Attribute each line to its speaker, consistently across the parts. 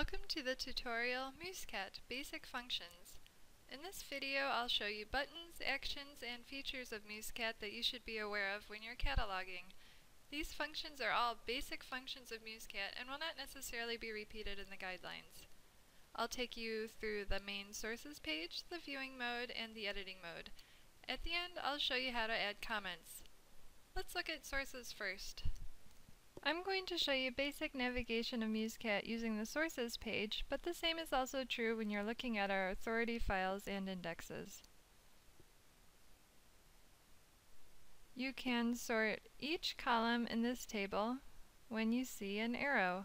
Speaker 1: Welcome to the tutorial Muscat Basic Functions. In this video I'll show you buttons, actions, and features of Muscat that you should be aware of when you're cataloging. These functions are all basic functions of Muscat and will not necessarily be repeated in the guidelines. I'll take you through the main sources page, the viewing mode, and the editing mode. At the end I'll show you how to add comments. Let's look at sources first. I'm going to show you basic navigation of Muscat using the sources page, but the same is also true when you're looking at our authority files and indexes. You can sort each column in this table when you see an arrow.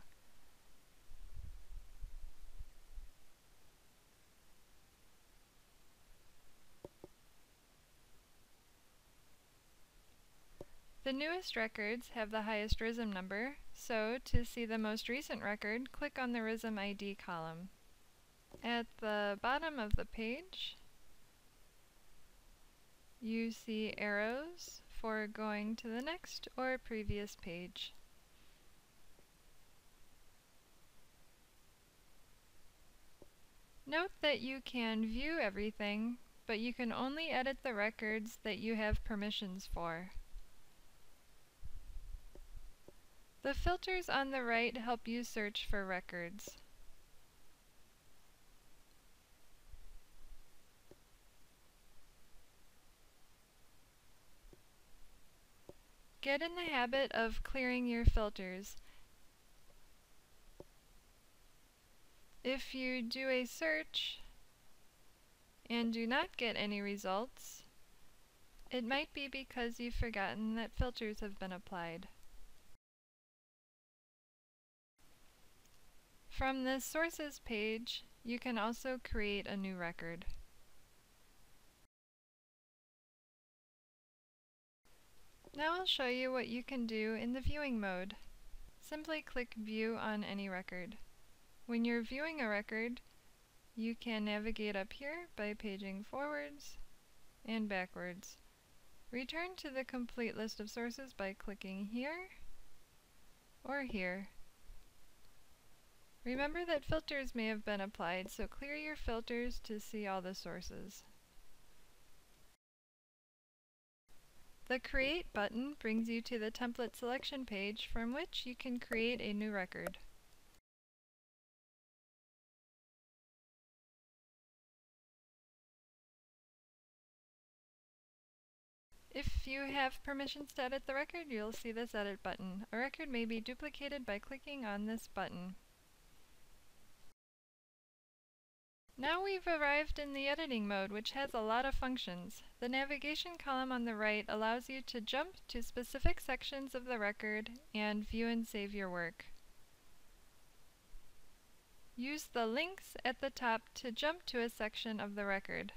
Speaker 1: The newest records have the highest RISM number, so to see the most recent record, click on the RISM ID column. At the bottom of the page, you see arrows for going to the next or previous page. Note that you can view everything, but you can only edit the records that you have permissions for. The filters on the right help you search for records. Get in the habit of clearing your filters. If you do a search and do not get any results, it might be because you've forgotten that filters have been applied. From the sources page, you can also create a new record. Now I'll show you what you can do in the viewing mode. Simply click View on any record. When you're viewing a record, you can navigate up here by paging forwards and backwards. Return to the complete list of sources by clicking here or here. Remember that filters may have been applied, so clear your filters to see all the sources. The Create button brings you to the template selection page from which you can create a new record. If you have permissions to edit the record, you'll see this Edit button. A record may be duplicated by clicking on this button. Now we've arrived in the editing mode, which has a lot of functions. The navigation column on the right allows you to jump to specific sections of the record and view and save your work. Use the links at the top to jump to a section of the record.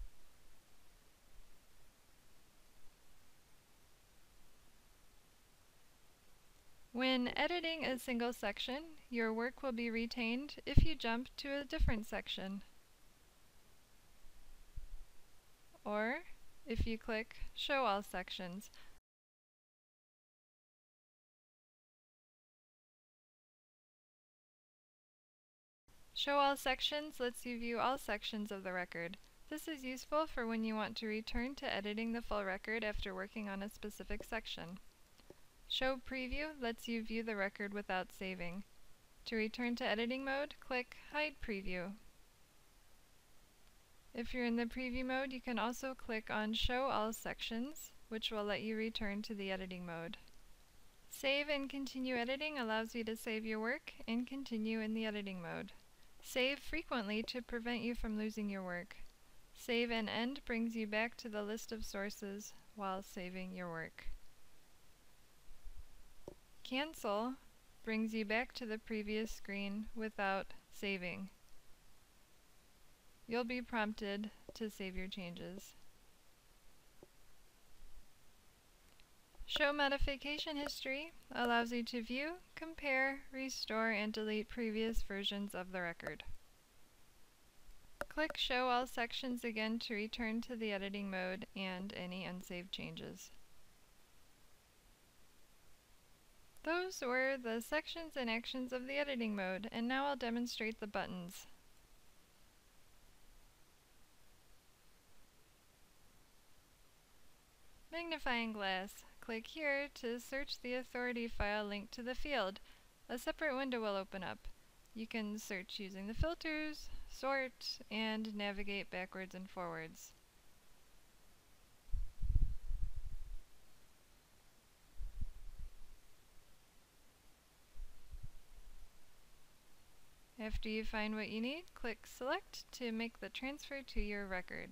Speaker 1: When editing a single section, your work will be retained if you jump to a different section. Or if you click Show All Sections. Show All Sections lets you view all sections of the record. This is useful for when you want to return to editing the full record after working on a specific section. Show Preview lets you view the record without saving. To return to editing mode, click Hide Preview. If you're in the preview mode, you can also click on Show All Sections, which will let you return to the editing mode. Save and continue editing allows you to save your work and continue in the editing mode. Save frequently to prevent you from losing your work. Save and End brings you back to the list of sources while saving your work. Cancel brings you back to the previous screen without saving. You'll be prompted to save your changes. Show Modification History allows you to view, compare, restore, and delete previous versions of the record. Click Show All Sections again to return to the editing mode and any unsaved changes. Those were the sections and actions of the editing mode, and now I'll demonstrate the buttons. Magnifying glass. Click here to search the authority file linked to the field. A separate window will open up. You can search using the filters, sort, and navigate backwards and forwards. After you find what you need, click Select to make the transfer to your record.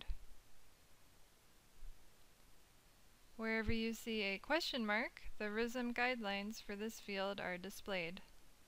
Speaker 1: Wherever you see a question mark, the RISM guidelines for this field are displayed.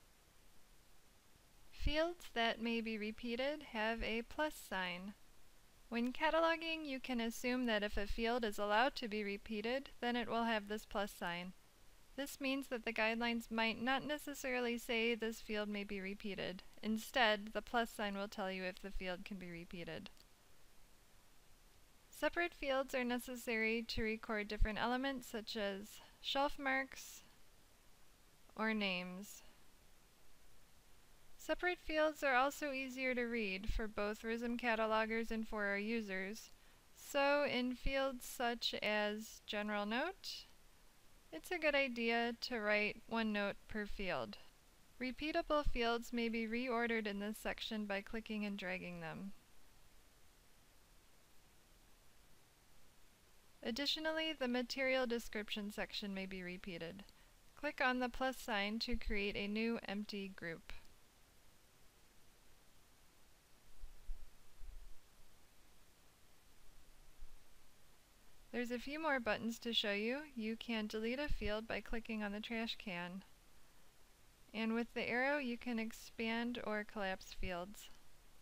Speaker 1: Fields that may be repeated have a plus sign. When cataloging, you can assume that if a field is allowed to be repeated, then it will have this plus sign. This means that the guidelines might not necessarily say this field may be repeated. Instead, the plus sign will tell you if the field can be repeated. Separate fields are necessary to record different elements such as shelf marks or names. Separate fields are also easier to read for both RISM catalogers and for our users. So in fields such as General Note, it's a good idea to write one note per field. Repeatable fields may be reordered in this section by clicking and dragging them. Additionally, the material description section may be repeated. Click on the plus sign to create a new empty group. There's a few more buttons to show you. You can delete a field by clicking on the trash can. And with the arrow, you can expand or collapse fields.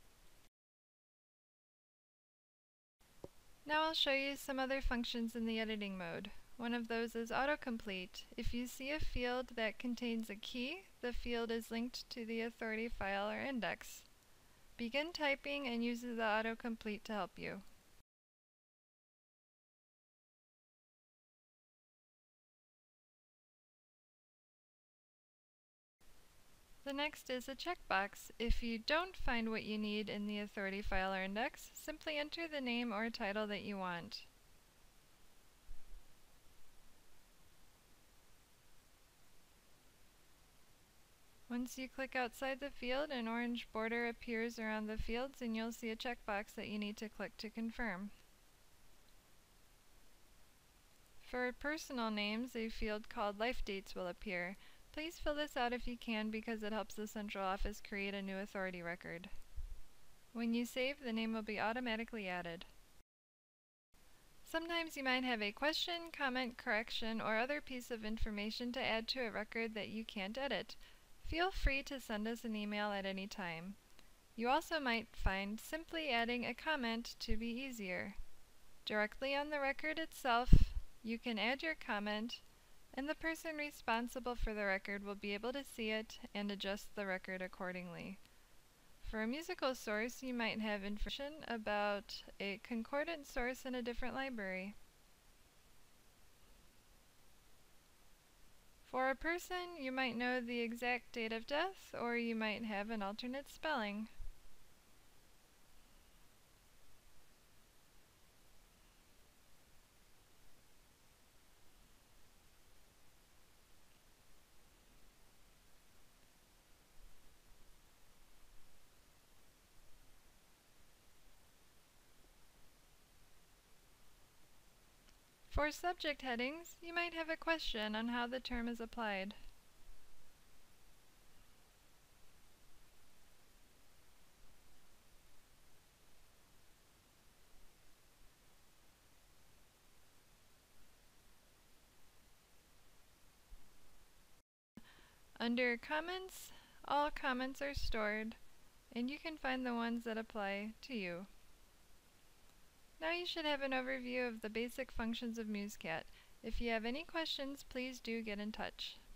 Speaker 1: Now I'll show you some other functions in the editing mode. One of those is autocomplete. If you see a field that contains a key, the field is linked to the authority file or index. Begin typing and use the autocomplete to help you. The next is a checkbox. If you don't find what you need in the authority file or index, simply enter the name or title that you want. Once you click outside the field, an orange border appears around the fields and you'll see a checkbox that you need to click to confirm. For personal names, a field called life dates will appear. Please fill this out if you can because it helps the central office create a new authority record. When you save, the name will be automatically added. Sometimes you might have a question, comment, correction, or other piece of information to add to a record that you can't edit. Feel free to send us an email at any time. You also might find simply adding a comment to be easier. Directly on the record itself, you can add your comment, and the person responsible for the record will be able to see it and adjust the record accordingly. For a musical source, you might have information about a concordant source in a different library. For a person, you might know the exact date of death, or you might have an alternate spelling. For subject headings, you might have a question on how the term is applied. Under Comments, all comments are stored, and you can find the ones that apply to you. Now you should have an overview of the basic functions of Muscat. If you have any questions, please do get in touch.